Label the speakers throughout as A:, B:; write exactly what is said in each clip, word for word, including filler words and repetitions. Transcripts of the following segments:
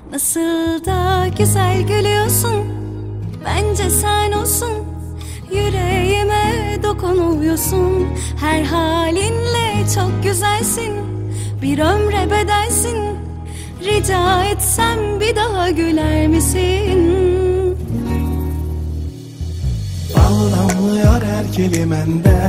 A: Nasıl da güzel gülüyorsun, bence sen olsun. Yüreğime dokunuyorsun, her halinle çok güzelsin. Bir ömre bedelsin, rica etsem bir daha güler misin?
B: Bal damlıyor her kelimenden,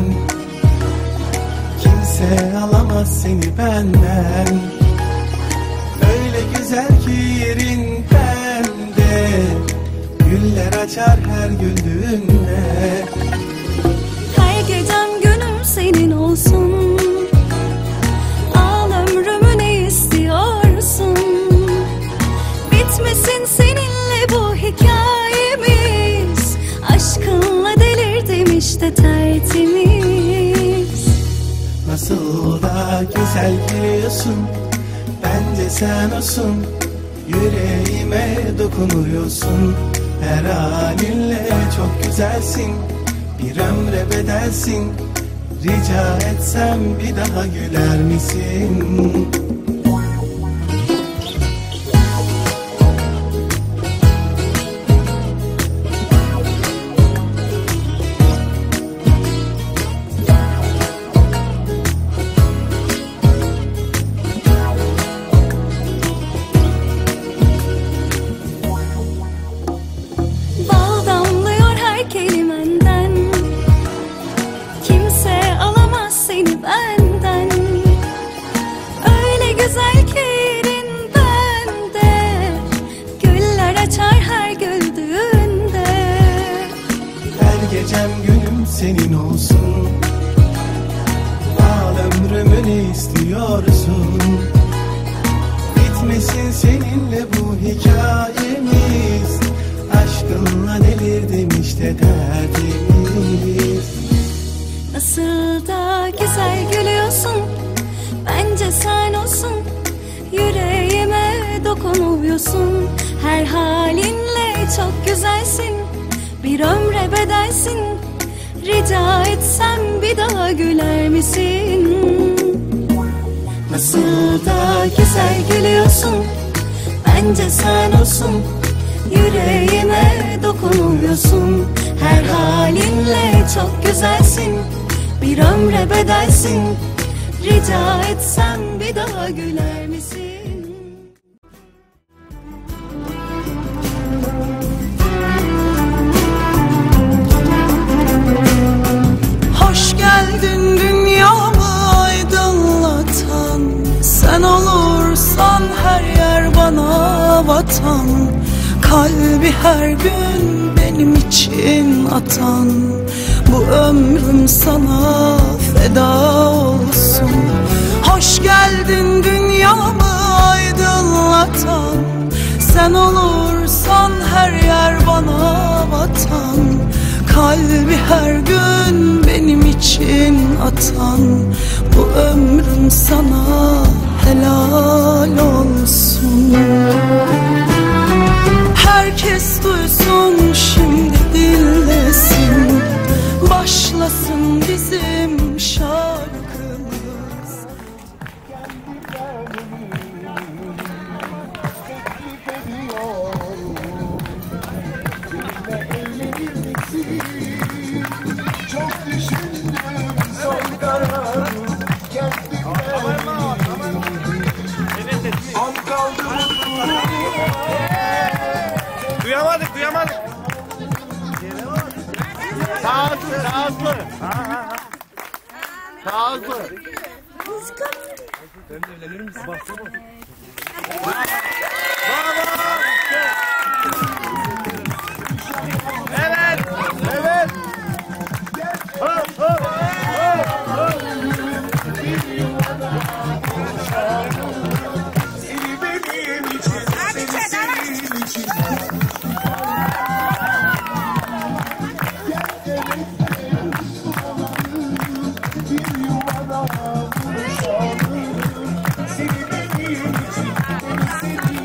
B: kimse alamaz seni benden. Öyle güzel ki yerin pembe, güller açar her güldüğünde.
A: Her gecem günüm senin olsun, al ömrümü ne istiyorsun? Bitmesin seninle bu hikayemiz, aşkınla delirdim işte tertemiz.
B: Nasıl da güzel gülüyorsun, bence sen olsun. Yüreğime dokunuyorsun, her halinle çok güzelsin. Bir ömre bedelsin, rica etsem bir daha güler misin?
A: Kelimenden, kimse alamaz seni benden. Öyle güzel ki yerin bende, güller açar her güldüğünde.
B: Her gecem günüm senin olsun, al ömrümü ne istiyorsun? Bitmesin seninle bu hikayemiz, aşkınla delirdim işte tertemiz.
A: Nasıl da güzel gülüyorsun, bence sen olsun. Yüreğime dokunuyorsun, her halinle çok güzelsin. Bir ömre bedelsin, rica etsem bir daha güler misin? Nasıl da güzel gülüyorsun, bence sen olsun. Yüreğime dokunuyorsun, her halinle çok güzelsin. Bir ömre bedelsin, rica etsem bir daha güler misin?
C: Hoş geldin dünyamı aydınlatan, sen olursan her yer bana vatan. Kalbi her gün benim için atan, bu ömrüm sana feda olsun. Hoş geldin dünyamı aydınlatan, sen olursan her yer bana vatan. Kalbi her gün benim için atan, bu ömrüm sana helal olsun. Herkes duysun şimdi dinlesin, başlasın bizim şarkımız.
D: Çok düşündüm son karar, an kaldı.
E: Duyamadık, duyamadık. Sağ hızlı, sağ hızlı. Sağ hızlı. Döndürülebilir misin? Bak, bak. Evet, evet. Hop, hop, hop, hop.
D: Seni benim için, seni senin için. Seni benim için, seni senin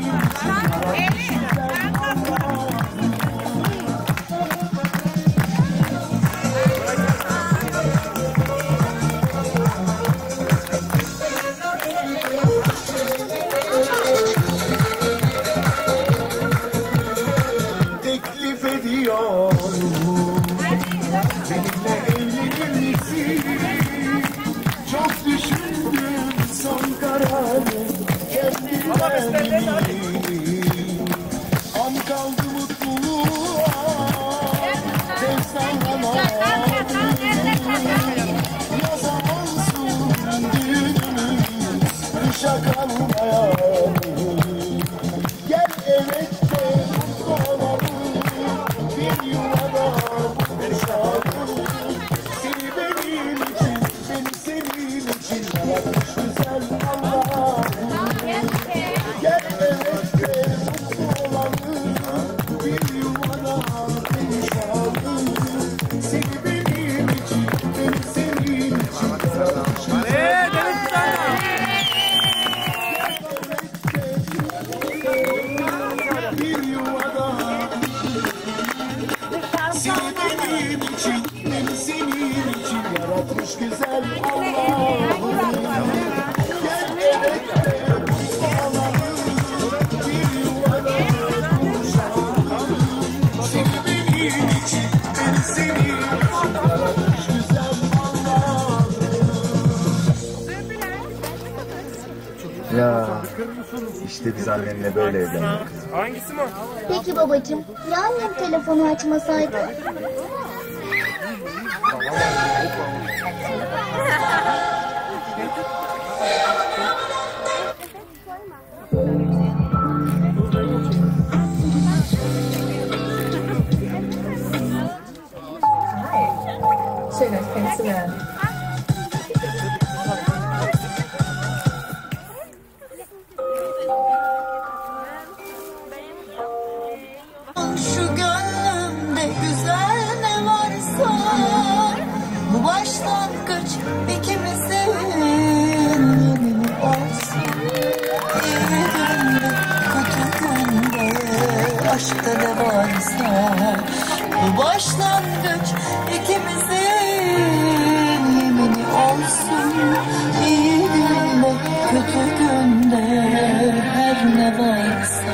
B: güzel Allah'ım.
F: Ya işte biz annenle böyle evlendik.
E: Hangisi mi?
G: Peki babacığım, ya annem telefonu açmasaydı?
H: Schönes kennenzulernen.
C: Şu gönlümde güzel ne varsa bu başlangıç ikimizin yemini olsun. İyi günde kötü günde aşkta ne varsa bu başlangıç ikimizin yemini olsun. İyi günde kötü günde her ne varsa.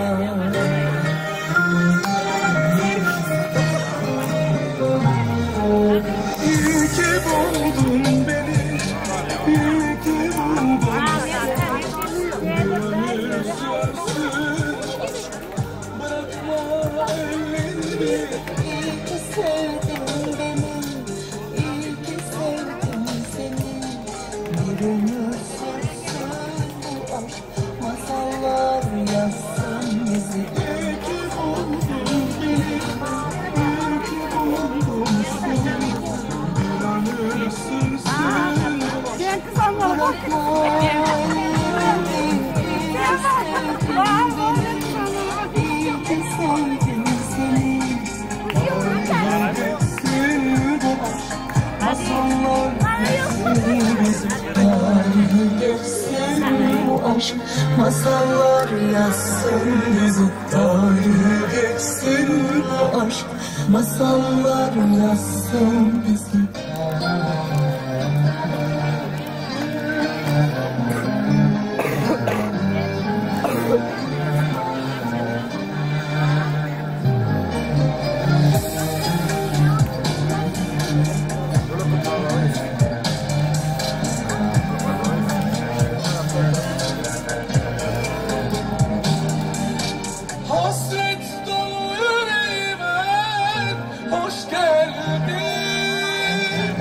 B: İyi ki buldun beni, iyi ki buldun. Gönül sönsün, bırakma ellerini.
C: İyi ki sevdin beni, iyi ki sevdim seni. Bir ömür sürsün bu aşk, masallar yazsın bizi.
B: İyi ki buldun beni, iyi ki buldun seni. Gönül sürsün,
C: Bırakma ellerini, iyi ki sevdim seni.
B: geçsin bu aşk, masallar
C: Tarihi geçsin bu aşk, masallar yazsın bizi. Tarihi geçsin bu aşk, masallar yazsın bizi.
B: hasret dolu yüreğime hoş geldin.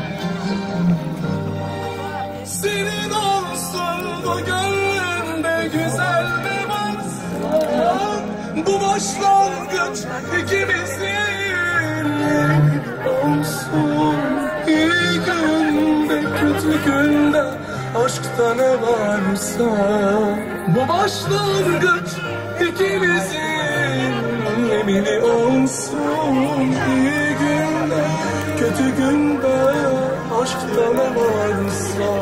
B: Senin olsun bu gönlümde güzel bir varsa bu başlangıç ikimizin olsun. İyi günde kötü günde aşkta ne varsa bu başlangıç ikimizin emini olsun. İyi günde kötü günde aşkta ne varsa.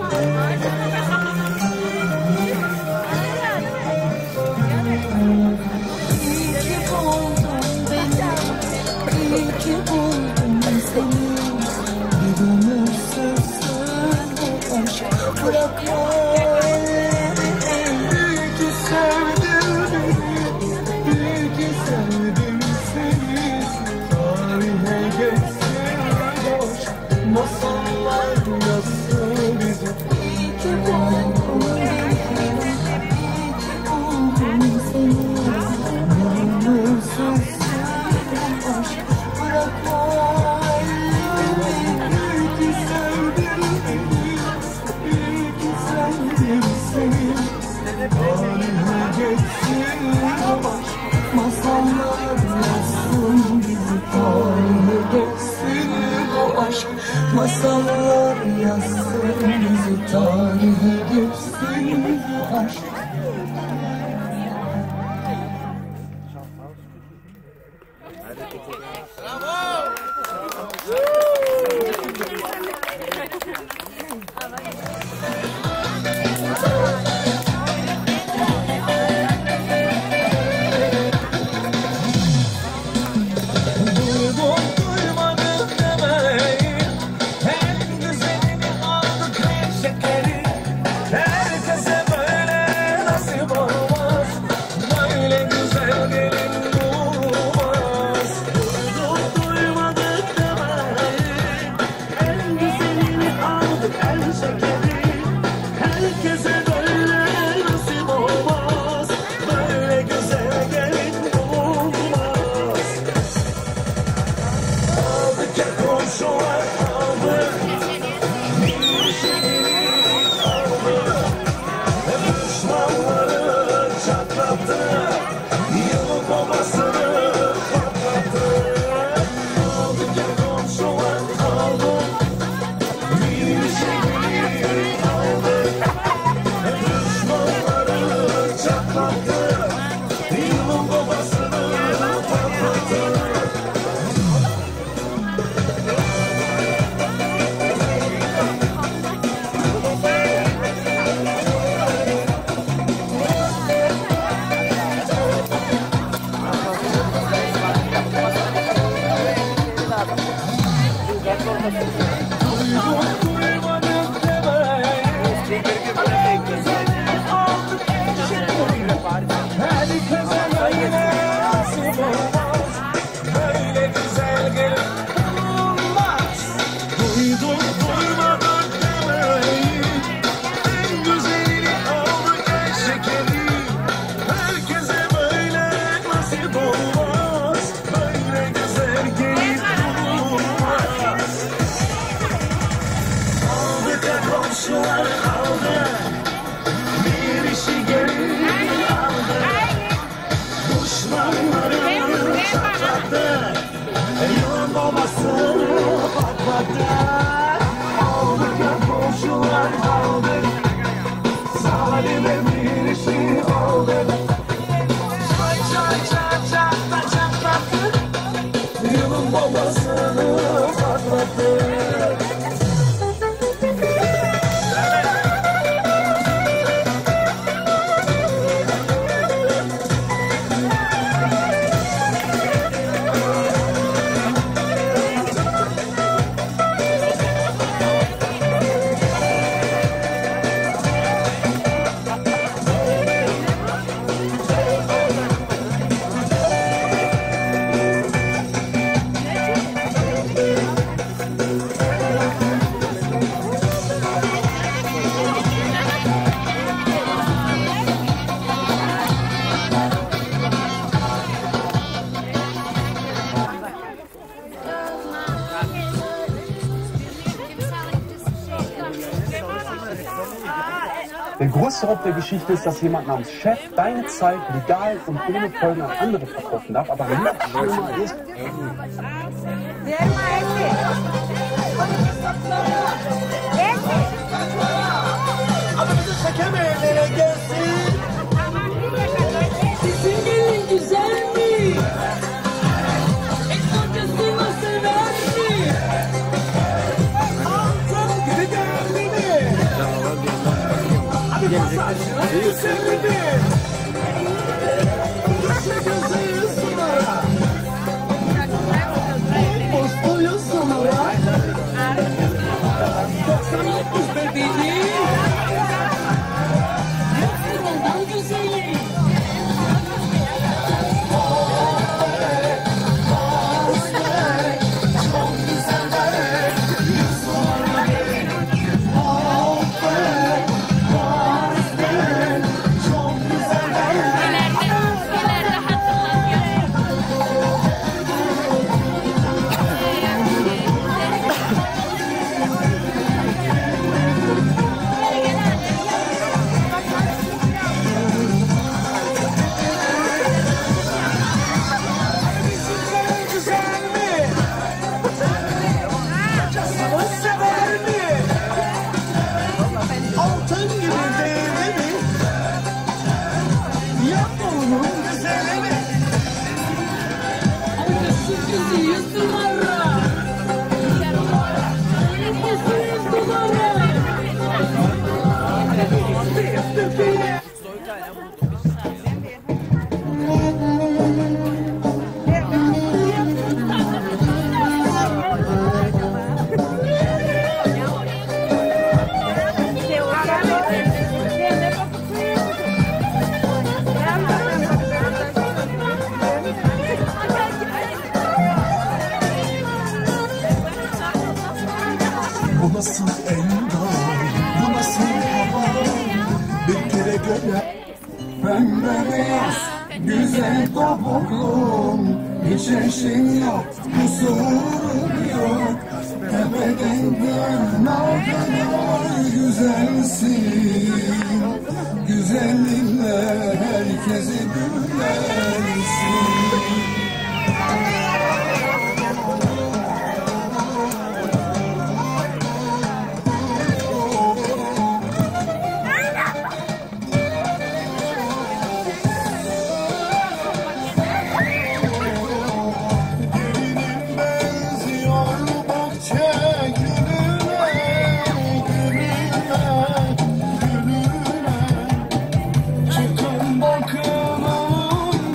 C: İyi ki buldun beni, iyi ki buldum seni. Bir ömür sürsün bu aşk, bırakma ellerini.
B: İyi ki sevdin beni, iyi ki sevdim seni. Tarihe geçsin bu aşk, masallar yazsın bizi.
C: İyi ki buldum beni, iyi ki buldum seni. Bir ömür sürsün bu aşk, bırakma ellerini.
B: İyi ki sevdin beni, iyi ki sevdim seni. Tarihe geçsin bu aşk,
C: Masallar yazsın bizi. Tarihe geçsin bu aşk, masallar yazsın bizi. Tarihe geçsin bu aşk.
B: duydum duymadım demeyin. En güzel patladı. Yılın babasını patladı. Aldık ya komşular aldık. Zalime bir işi oldu. Çay çay çay çay da çatladı. Yılın babasını patladı.
I: Der größte Raub der Geschichte ist, dass jemand namens Chef deine Zeit legal und ohne Folgen an andere verkaufen darf, aber noch schlimmer ist...
B: Ama bizi çekemeyenlere gelsin.
C: Sizin gelin güzel mi? Eksoncasını sever mi?
B: Altın gibi değerli mi? Hadi masajını sevdi mi? Gitme gözü sunara. Boş boyu sunara. doksan dokuz bebeği.
C: Yoksuldan güzeli.
B: Bu nasıl endam, bu nasıl hava? Bir kere göre pembe beyaz, güzel topuklum. Hiç eşin yok, kusurun yok. Tepeden tırnağa kadar güzelsin. Güzelliğinle herkesi büyülersin. Bakın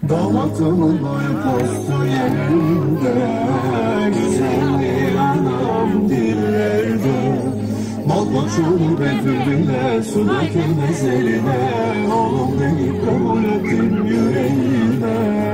B: Damatımın boyu postu yerinde, güzelliği anam dillerde. Mal boşunu bülbüle, su dökülmez eline. Oğlum beni kabul ettin yüreğine.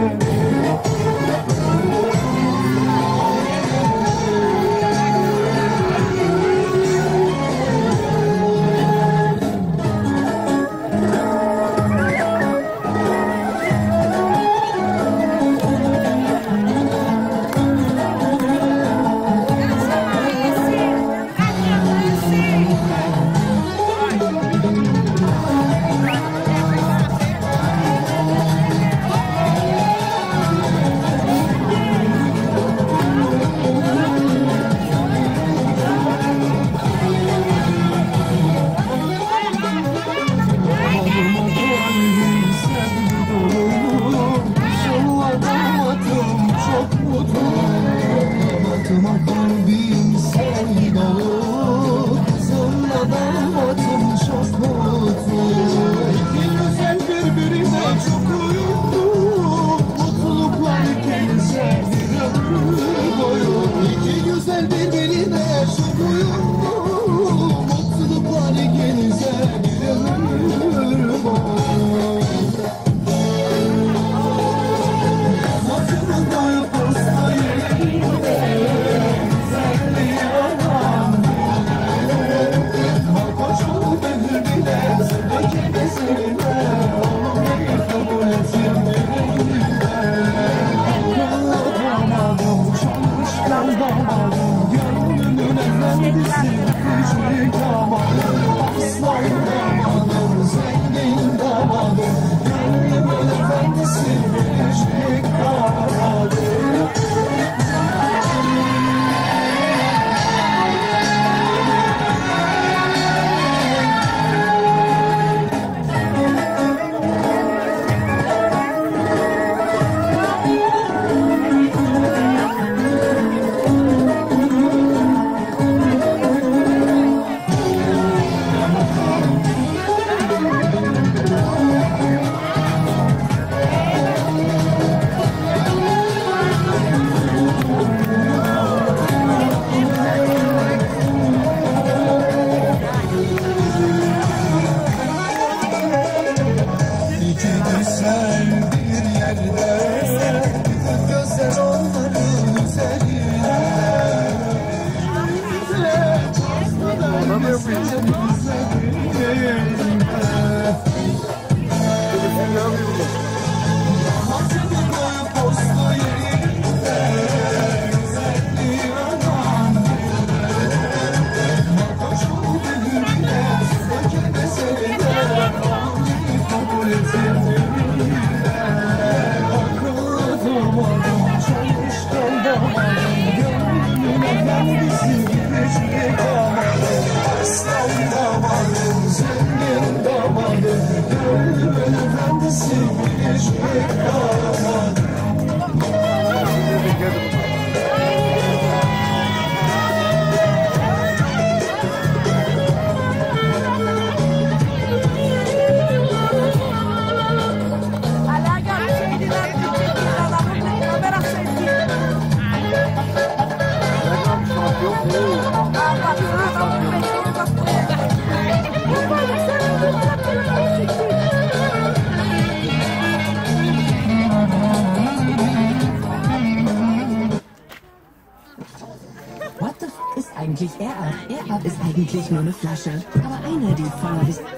J: What the f ist eigentlich Air-Up? Air-Up ist eigentlich nur eine Flasche, aber eine, die voller ist.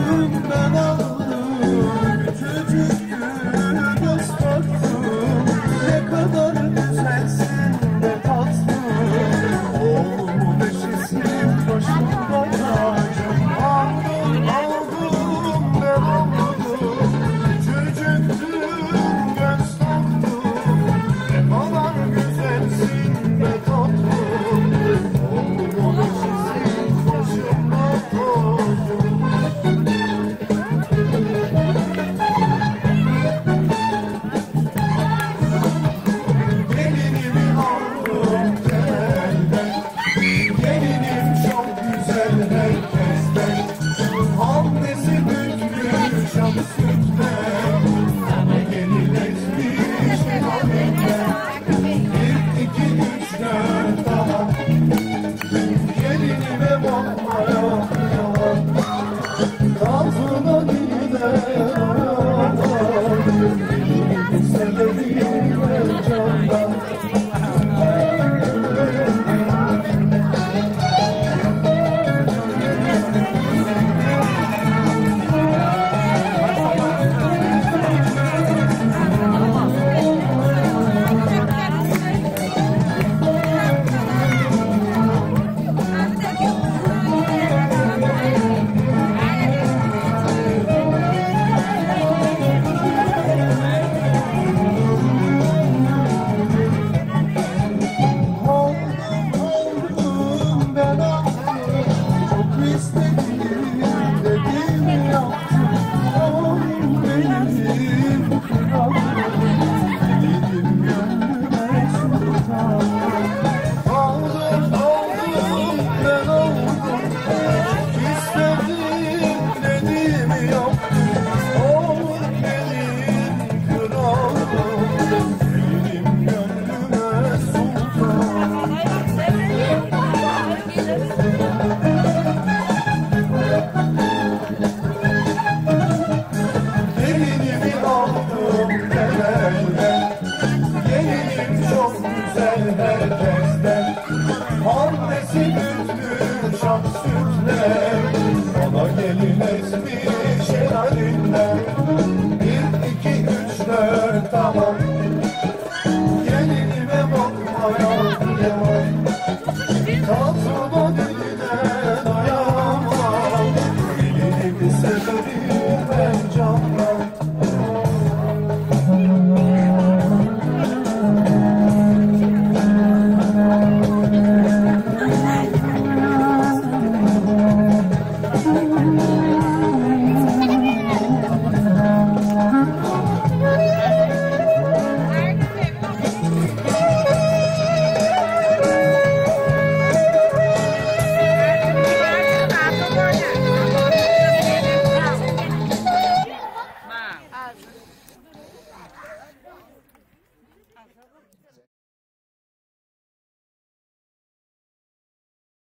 B: Ben aldım, küçük göz taktım. tamam.